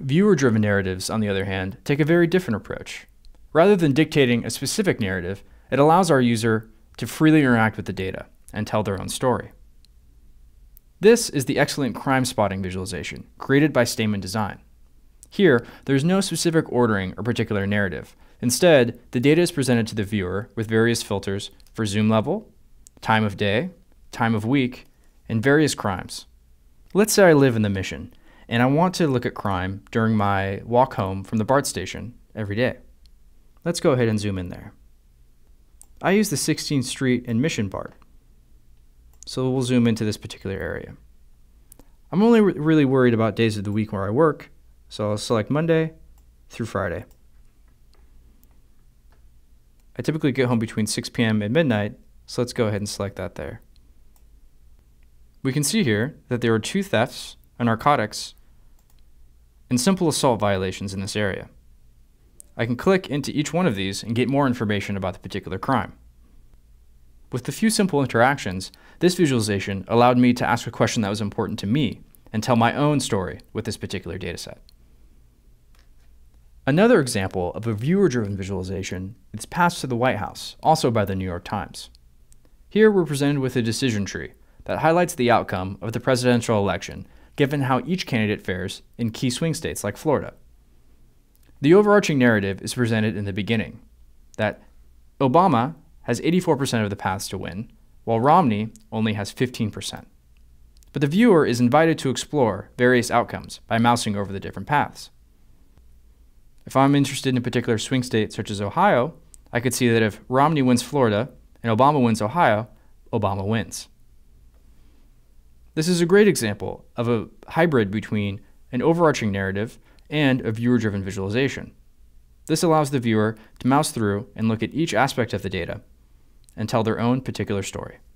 Viewer-driven narratives, on the other hand, take a very different approach. Rather than dictating a specific narrative, it allows our user to freely interact with the data and tell their own story. This is the excellent crime spotting visualization created by Statement Design. Here, there's no specific ordering or particular narrative. Instead, the data is presented to the viewer with various filters for zoom level, time of day, time of week, and various crimes. Let's say I live in the Mission, and I want to look at crime during my walk home from the BART station every day. Let's go ahead and zoom in there. I use the 16th Street and Mission BART, so we'll zoom into this particular area. I'm only really worried about days of the week where I work, so I'll select Monday through Friday. I typically get home between 6 p.m. and midnight, so let's go ahead and select that there. We can see here that there are 2 thefts, a narcotics, and simple assault violations in this area. I can click into each one of these and get more information about the particular crime. With a few simple interactions, this visualization allowed me to ask a question that was important to me and tell my own story with this particular dataset. Another example of a viewer-driven visualization is Paths to the White House, also by the New York Times. Here we're presented with a decision tree that highlights the outcome of the presidential election, given how each candidate fares in key swing states like Florida. The overarching narrative is presented in the beginning, that Obama has 84% of the paths to win, while Romney only has 15%. But the viewer is invited to explore various outcomes by mousing over the different paths. If I'm interested in a particular swing state such as Ohio, I could see that if Romney wins Florida and Obama wins Ohio, Obama wins. This is a great example of a hybrid between an overarching narrative and a viewer-driven visualization. This allows the viewer to mouse through and look at each aspect of the data and tell their own particular story.